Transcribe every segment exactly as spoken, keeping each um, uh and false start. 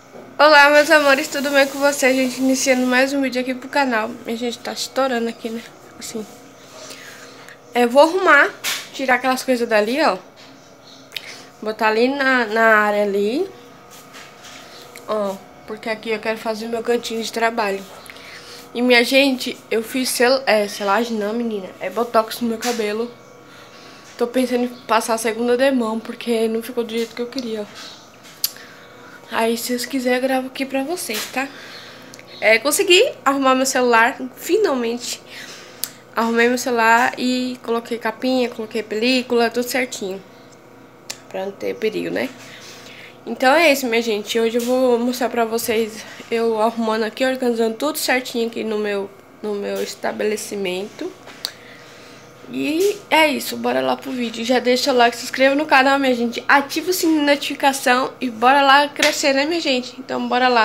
Olá, meus amores, tudo bem com vocês? A gente iniciando mais um vídeo aqui pro canal. A gente tá estourando aqui, né? Assim. Eu vou arrumar, tirar aquelas coisas dali, ó. Botar ali na, na área ali. Ó, porque aqui eu quero fazer meu cantinho de trabalho. E minha gente, eu fiz sel é, selagem não, menina. É botox no meu cabelo. Tô pensando em passar a segunda demão, porque não ficou do jeito que eu queria, ó. Aí, se vocês quiserem, eu gravo aqui pra vocês, tá? É, consegui arrumar meu celular, finalmente. Arrumei meu celular e coloquei capinha, coloquei película, tudo certinho. Pra não ter perigo, né? Então é isso, minha gente. Hoje eu vou mostrar pra vocês eu arrumando aqui, organizando tudo certinho aqui no meu, no meu estabelecimento. E é isso, bora lá pro vídeo. Já deixa o like, se inscreva no canal, minha gente. Ativa o sininho de notificação e bora lá crescer, né, minha gente? Então bora lá.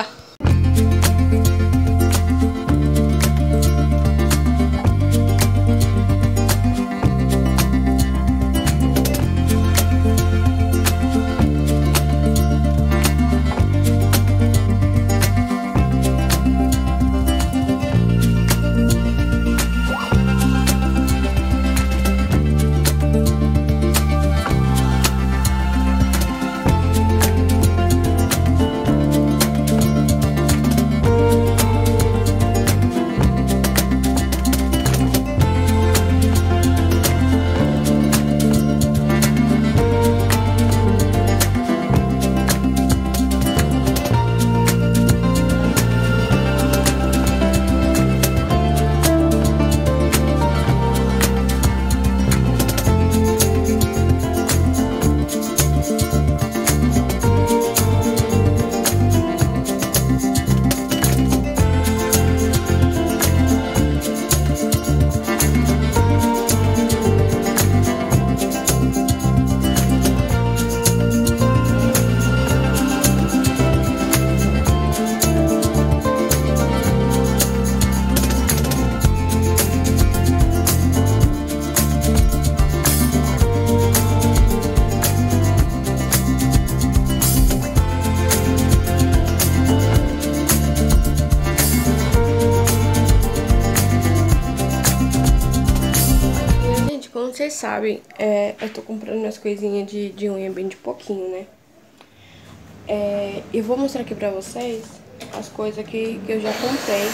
Como vocês sabem, é, eu tô comprando minhas coisinhas de, de unha bem de pouquinho, né? É, eu vou mostrar aqui pra vocês as coisas que, que eu já comprei.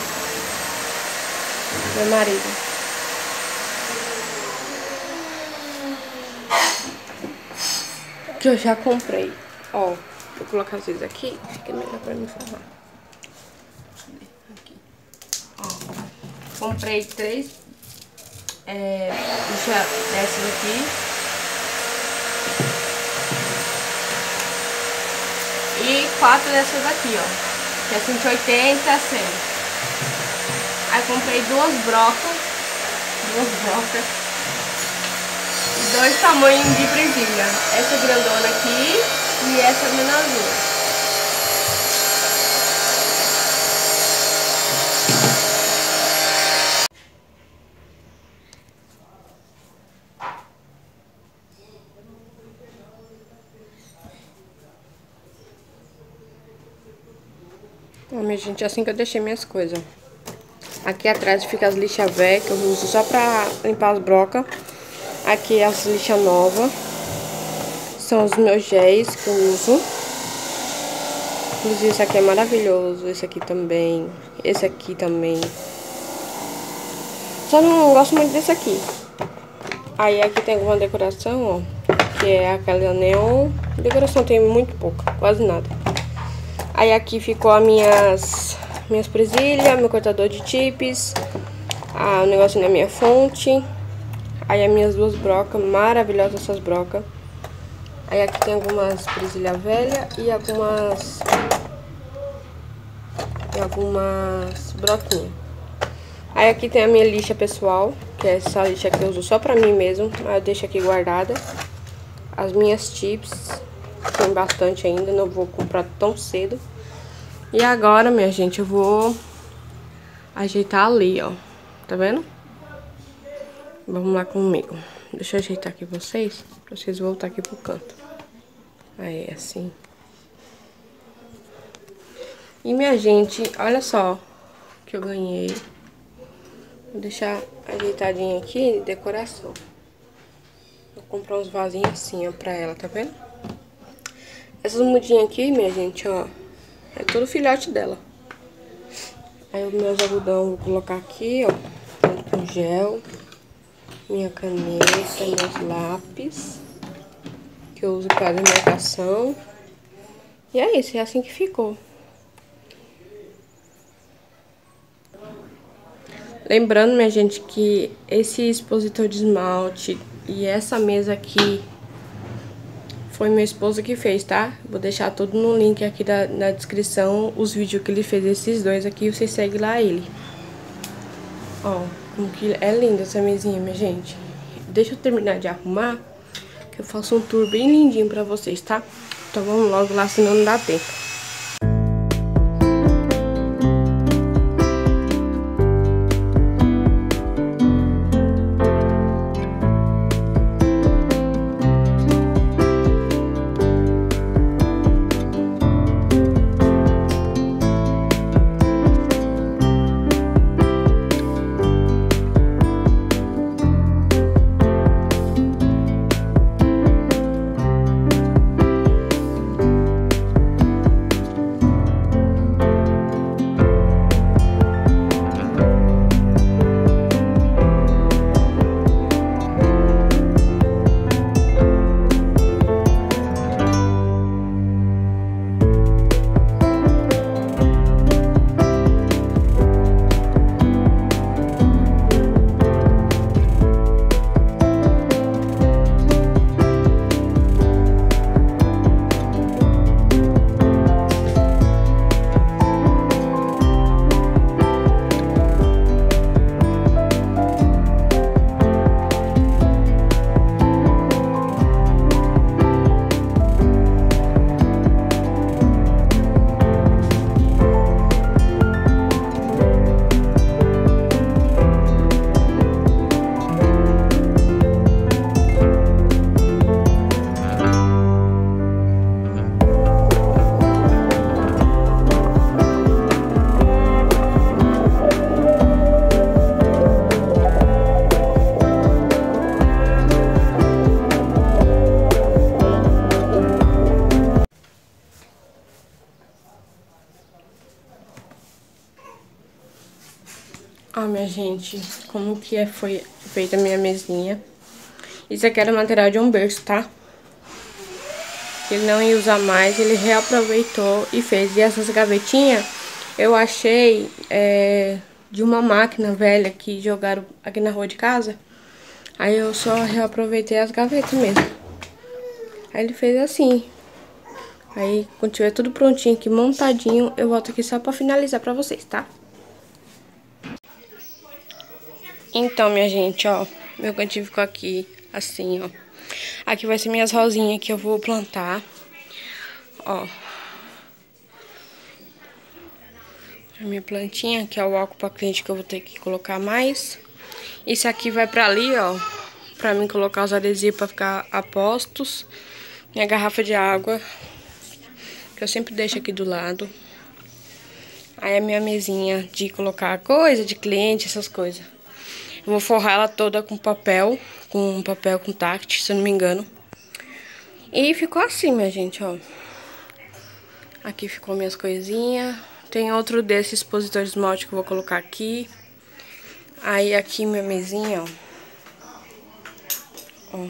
Meu marido. Que eu já comprei. Ó, vou colocar vocês aqui, que é melhor pra me informar. Aqui. Ó, comprei três. É, deixa dessas aqui. E quatro dessas aqui, ó. Que é cento e oitenta, cem. Aí comprei duas brocas. Duas brocas. E dois tamanhos de presilha. Essa grandona aqui e essa menorzinha. Então, minha gente, assim que eu deixei minhas coisas. Aqui atrás fica as lixas velhas, que eu uso só pra limpar as brocas. Aqui as lixas novas. São os meus géis que eu uso. Inclusive esse aqui é maravilhoso. Esse aqui também. Esse aqui também. Só não gosto muito desse aqui. Aí aqui tem alguma decoração, ó. Que é aquela neon. Decoração tem muito pouca, quase nada. Aí aqui ficou as minhas, minhas presilhas, meu cortador de chips, ah, o negócio na minha fonte. Aí as minhas duas brocas, maravilhosas essas brocas. Aí aqui tem algumas presilhas velhas e algumas, e algumas broquinhas. Aí aqui tem a minha lixa pessoal, que é essa lixa que eu uso só pra mim mesmo, mas eu deixo aqui guardada. As minhas chips. Tem bastante ainda, não vou comprar tão cedo. E agora, minha gente, eu vou ajeitar ali, ó. Tá vendo? Vamos lá comigo. Deixa eu ajeitar aqui vocês, pra vocês voltar aqui pro canto. Aí, assim. E minha gente, olha só que eu ganhei. Vou deixar ajeitadinho aqui, decoração. Vou comprar uns vasinhos assim, ó, pra ela, tá vendo? Essas mudinhas aqui, minha gente, ó, é tudo filhote dela. Aí os meus algodão eu vou colocar aqui, ó, junto com gel. Minha caneta, meus lápis, que eu uso para demarcação. E é isso, é assim que ficou. Lembrando, minha gente, que esse expositor de esmalte e essa mesa aqui foi meu esposo que fez, tá? Vou deixar tudo no link aqui da, na descrição, os vídeos que ele fez, esses dois aqui, vocês seguem lá ele. Ó, como que é linda essa mesinha, minha gente. Deixa eu terminar de arrumar, que eu faço um tour bem lindinho pra vocês, tá? Então vamos logo lá, senão não dá tempo. Ó, minha gente, como que é, foi feita a minha mesinha. Isso aqui era material de um berço, tá? Ele não ia usar mais, ele reaproveitou e fez. E essas gavetinhas eu achei é, de uma máquina velha que jogaram aqui na rua de casa. Aí eu só reaproveitei as gavetas mesmo. Aí ele fez assim. Aí quando tiver tudo prontinho aqui, montadinho, eu volto aqui só pra finalizar pra vocês, tá? Então, minha gente, ó, meu cantinho ficou aqui, assim, ó. Aqui vai ser minhas rosinhas que eu vou plantar, ó. A minha plantinha, que é o álcool pra cliente que eu vou ter que colocar mais. Esse aqui vai pra ali, ó, pra mim colocar os adesivos pra ficar a postos. Minha garrafa de água, que eu sempre deixo aqui do lado. Aí a minha mesinha de colocar coisa, de cliente, essas coisas. Eu vou forrar ela toda com papel, com papel contact, se eu não me engano. E ficou assim, minha gente, ó. Aqui ficou minhas coisinhas. Tem outro desses expositor de esmalte que eu vou colocar aqui. Aí aqui minha mesinha, ó. Ó.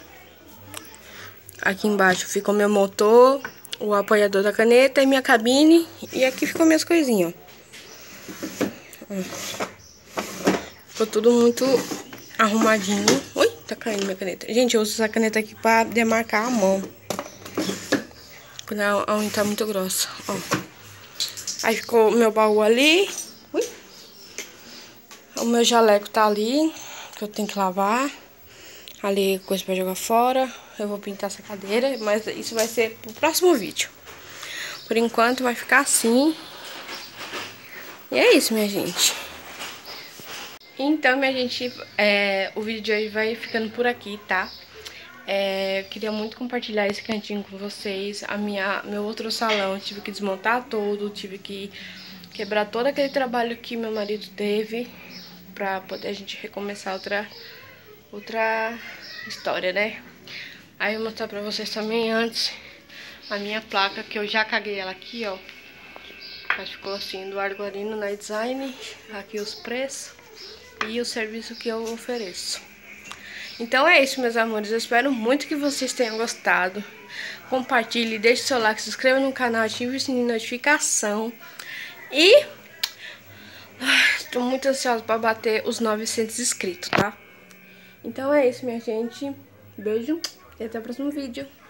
Aqui embaixo ficou meu motor, o apoiador da caneta e minha cabine. E aqui ficou minhas coisinhas, ó. Ó. Ficou tudo muito arrumadinho. Ui, tá caindo minha caneta. Gente, eu uso essa caneta aqui pra demarcar a mão. Quando a unha tá muito grossa, ó. Aí ficou o meu baú ali. Ui. O meu jaleco tá ali, que eu tenho que lavar. Ali, coisa pra jogar fora. Eu vou pintar essa cadeira, mas isso vai ser pro próximo vídeo. Por enquanto vai ficar assim. E é isso, minha gente. Então, minha gente, é, o vídeo de hoje vai ficando por aqui, tá? É, eu queria muito compartilhar esse cantinho com vocês. A minha, meu outro salão, eu tive que desmontar todo, tive que quebrar todo aquele trabalho que meu marido teve pra poder a gente recomeçar outra, outra história, né? Aí eu vou mostrar pra vocês também antes a minha placa, que eu já caguei ela aqui, ó. Mas ficou assim, do Argoarino Night Design. Aqui os preços e o serviço que eu ofereço. Então é isso, meus amores. Eu espero muito que vocês tenham gostado. Compartilhe, deixe seu like, se inscreva no canal, ative o sininho de notificação. E estou muito ansiosa para bater os novecentos inscritos, tá? Então é isso, minha gente. Beijo e até o próximo vídeo.